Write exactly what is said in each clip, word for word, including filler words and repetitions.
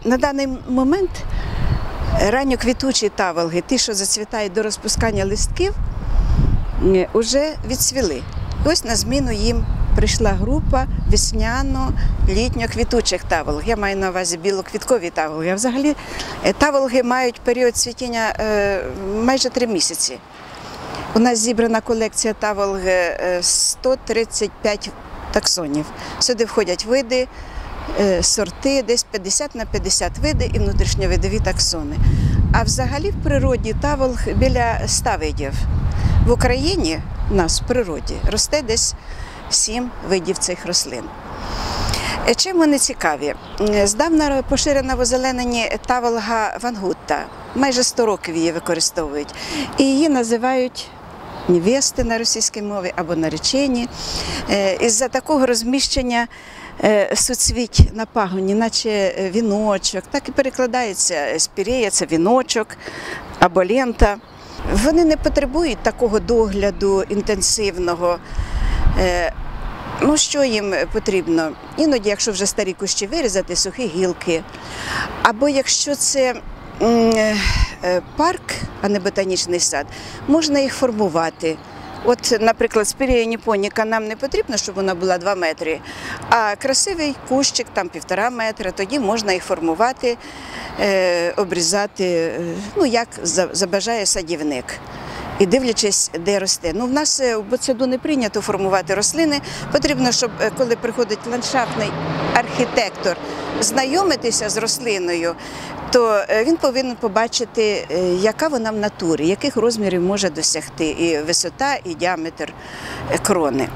На даний момент ранньоквітучі таволги, ті, що зацвітають до розпускання листків, вже відцвіли. Ось на зміну їм прийшла група весняно-літньо-квітучих таволг. Я маю на увазі білоквіткові таволги. А взагалі таволги мають період цвітіння майже три місяці. У нас зібрана колекція таволг сто тридцять п'ять таксонів. Сюди входять види, сорти, десь п'ятдесят на п'ятдесят види і внутрішньовидові таксони. А взагалі в природі таволг біля ста видів. В Україні у нас в природі росте десь сім видів цих рослин. Чим вони цікаві? Здавна поширена в озелененні таволга вангутта. Майже сто років її використовують. І її називають невести на російській мові або наречені. Із-за такого розміщення суцвіть на пагоні, наче віночок, так і перекладається спірея – це віночок або лента. Вони не потребують такого догляду інтенсивного. Ну, що їм потрібно? Іноді, якщо вже старі кущі, вирізати сухі гілки. Або якщо це парк, а не ботанічний сад, можна їх формувати. От, наприклад, спірея ніпоніка нам не потрібно, щоб вона була два метри, а красивий кущик, там півтора метра, тоді можна їх формувати, е, обрізати, ну, як забажає садівник. І дивлячись, де росте. Ну, в нас в Боцаду не прийнято формувати рослини. Потрібно, щоб коли приходить ландшафтний архітектор знайомитися з рослиною, то він повинен побачити, яка вона в натурі, яких розмірів може досягти і висота, і діаметр крони.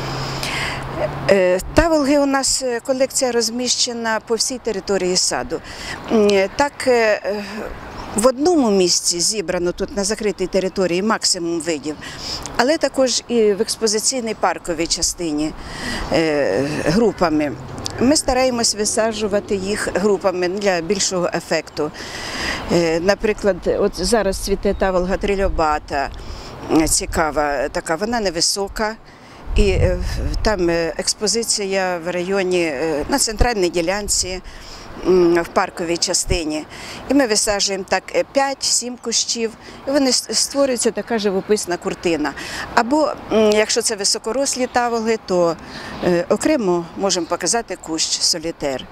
Таволги у нас колекція розміщена по всій території саду. Так, в одному місці зібрано тут на закритій території максимум видів, але також і в експозиційній парковій частині групами. Ми стараємось висаджувати їх групами для більшого ефекту. Наприклад, от зараз цвіте таволга трильобата, цікава така, вона невисока. І там експозиція в районі, на центральній ділянці, в парковій частині. І ми висаджуємо так п'ять-сім кущів, і вони створюється така живописна картина. Або, якщо це високорослі таволги, то окремо можемо показати кущ солітер.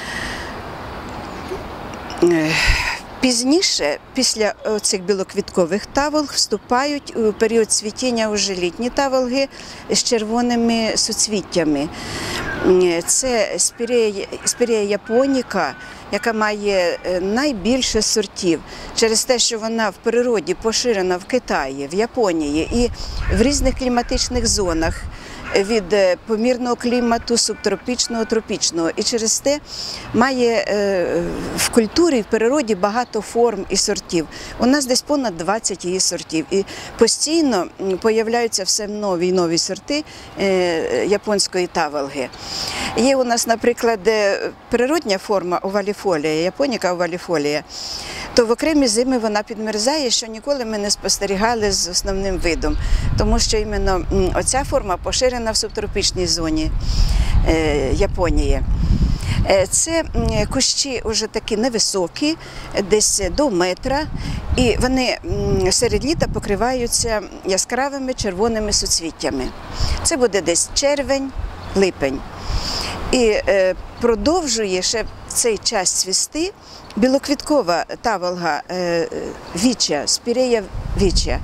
Пізніше, після цих білоквіткових таволг, вступають у період цвітіння вже літні таволги з червоними суцвіттями. Це спірея, спірея японіка, яка має найбільше сортів через те, що вона в природі поширена в Китаї, в Японії і в різних кліматичних зонах. Від помірного клімату, субтропічного, тропічного. І через те має в культурі, в природі багато форм і сортів. У нас десь понад двадцять її сортів. І постійно появляються все нові і нові сорти японської таволги. Є у нас, наприклад, природня форма оваліфолія, японіка оваліфолія. То в окремі зими вона підмерзає, що ніколи ми не спостерігали з основним видом. Тому що іменно оця форма поширена в субтропічній зоні Японії. Це кущі вже такі невисокі, десь до метра, і вони серед літа покриваються яскравими червоними суцвіттями. Це буде десь червень, липень. І продовжує ще в цей час цвісти білоквіткова таволга вічя, спірея вічя.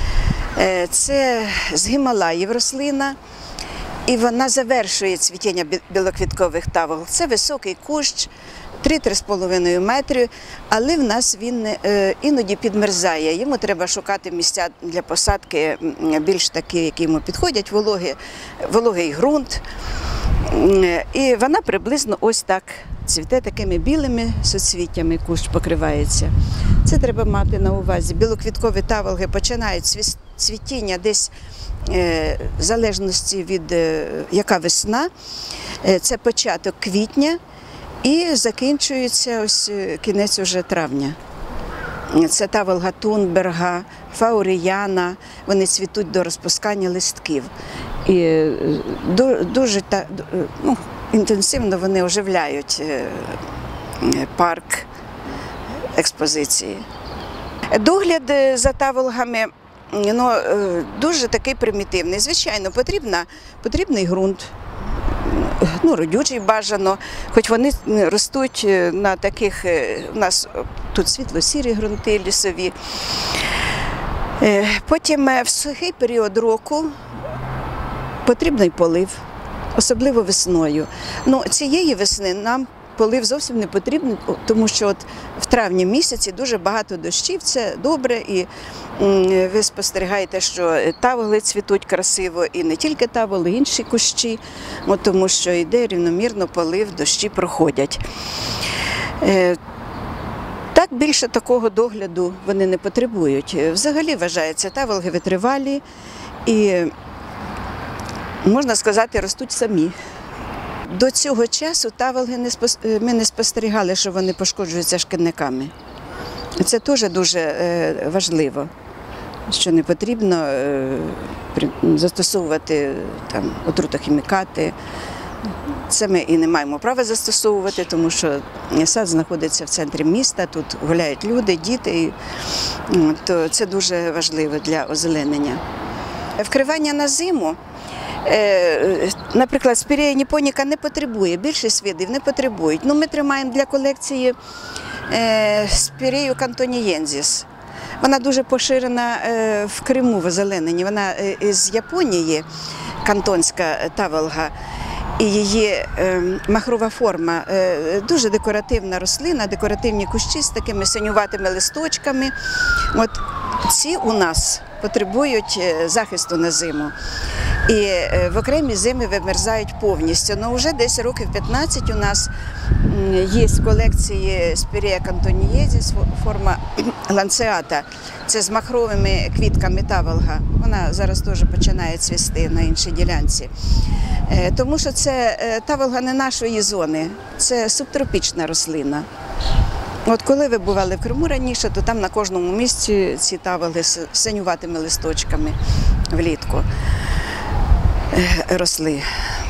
Це з Гімалаїв рослина, і вона завершує цвітіння білоквіткових таволг. Це високий кущ, три-три з половиною метри, але в нас він іноді підмерзає. Йому треба шукати місця для посадки більш такі, які йому підходять, вологий, вологий ґрунт. І вона приблизно ось так цвіте такими білими суцвіттями, кущ покривається. Це треба мати на увазі. Білоквіткові таволги починають цвітіння десь в залежності від яка весна, це початок квітня і закінчується ось кінець уже травня. Це таволга тунберга, фауріяна, вони цвітуть до розпускання листків. І дуже ну, інтенсивно вони оживляють парк експозиції. Догляд за таволгами ну, дуже такий примітивний. Звичайно, потрібна, потрібний ґрунт, ну, родючий бажано, хоч вони ростуть на таких, у нас тут світло-сірі ґрунти лісові. Потім в сухий період року потрібний полив, особливо весною. Ну, цієї весни нам полив зовсім не потрібен, тому що от в травні місяці дуже багато дощів, це добре, і ви спостерігаєте, що таволи цвітуть красиво, і не тільки таволи, інші кущі, от тому що йде рівномірно полив, дощі проходять. Так, більше такого догляду вони не потребують. Взагалі, вважається, таволги витривалі і, можна сказати, ростуть самі. До цього часу таволги не спос... ми не спостерігали, що вони пошкоджуються шкідниками. Це теж дуже важливо, що не потрібно застосовувати там, отрутохімікати. Це ми і не маємо права застосовувати, тому що сад знаходиться в центрі міста, тут гуляють люди, діти, то це дуже важливо для озеленення. Вкривання на зиму, наприклад, спірея ніпоніка не потребує, більшість видів не потребують. Ну, ми тримаємо для колекції спірею кантонієнзіс. Вона дуже поширена в Криму в озелененні. Вона з Японії, кантонська таволга. І її махрова форма – дуже декоративна рослина, декоративні кущі з такими синюватими листочками. От ці у нас потребують захисту на зиму. І в окремі зими вимерзають повністю. Ну, вже десь років п'ятнадцять у нас є в колекції спірея кантонієзіс, форма ланцеата. Це з махровими квітками таволга. Вона зараз теж починає цвісти на іншій ділянці. Тому що це таволга не нашої зони, це субтропічна рослина. От коли ви бували в Криму раніше, то там на кожному місці ці таволги з синюватими листочками влітку росли.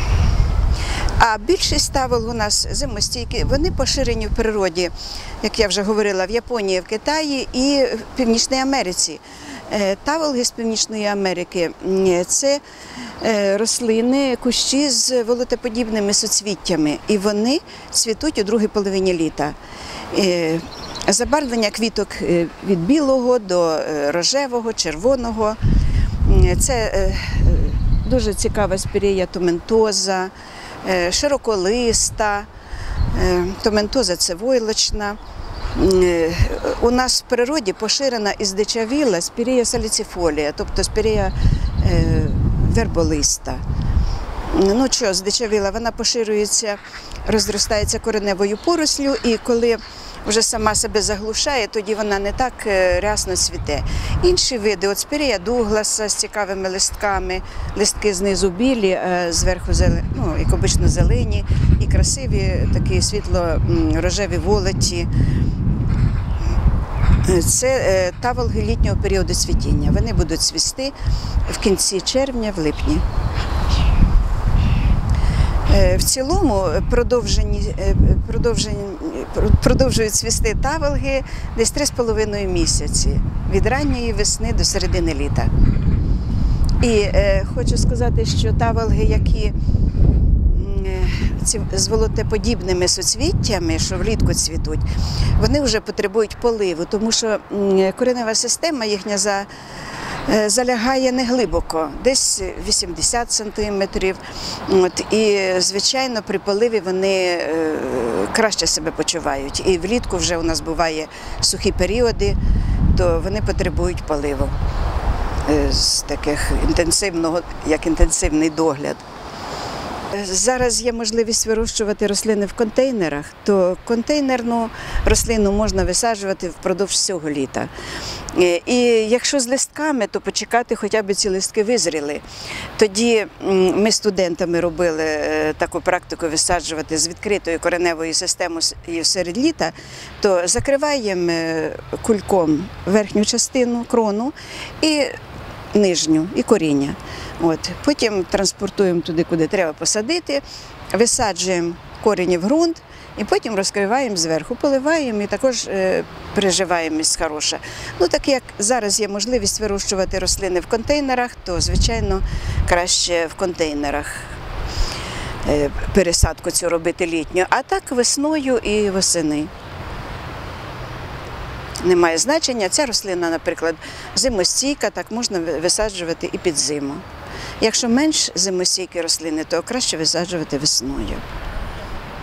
А більшість таволг у нас зимостійкі, вони поширені в природі, як я вже говорила, в Японії, в Китаї і в Північній Америці. Таволги з Північної Америки – це рослини, кущі з волотоподібними суцвіттями, і вони цвітуть у другій половині літа. Забарвлення квіток від білого до рожевого, червоного. Це дуже цікава спірея томентоза, широколиста, томентоза – це войлочна. У нас в природі поширена і здичавіла спірея саліцифолія, тобто спірея верболиста. Ну що, здичавіла, вона поширюється, розростається кореневою порослю, і коли вже сама себе заглушає, тоді вона не так рясно цвіте. Інші види, от спірея Дугласа з цікавими листками, листки знизу білі, а зверху зелені, ну, як обично зелені, і красиві такі світло-рожеві волоті. Це таволги літнього періоду цвітіння. Вони будуть цвісти в кінці червня, в липні. В цілому продовжені, продовжені, продовжують цвісти таволги десь три з половиною місяці, від ранньої весни до середини літа. І е, хочу сказати, що таволги, які ці, з волотоподібними суцвіттями, що влітку цвітуть, вони вже потребують поливу, тому що коренева система їхня за залягає неглибоко, десь вісімдесят сантиметрів. От, і, звичайно, при поливі вони е, краще себе почувають. І влітку вже у нас буває сухі періоди, то вони потребують поливу е, з таких інтенсивного, як інтенсивний догляд. Зараз є можливість вирощувати рослини в контейнерах, то контейнерну рослину можна висаджувати впродовж всього літа. І якщо з листками, то почекати, хоча б ці листки визріли. Тоді ми студентами робили таку практику висаджувати з відкритою кореневою системою серед літа, то закриваємо кульком верхню частину, крону і нижню, і коріння. От. Потім транспортуємо туди, куди треба посадити, висаджуємо корені в ґрунт і потім розкриваємо зверху, поливаємо і також е, приживаємось хороше. Ну, так як зараз є можливість вирощувати рослини в контейнерах, то, звичайно, краще в контейнерах е, пересадку цю робити літню, а так весною і восени. Немає значення. Ця рослина, наприклад, зимостійка, так можна висаджувати і під зиму. Якщо менш зимостійкі рослини, то краще висаджувати весною.